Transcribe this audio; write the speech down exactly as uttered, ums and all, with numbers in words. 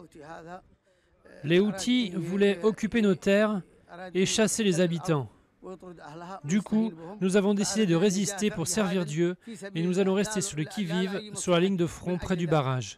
Les Houthis voulaient occuper nos terres et chasser les habitants. Du coup, nous avons décidé de résister pour servir Dieu et nous allons rester sur le qui-vive, sur la ligne de front près du barrage.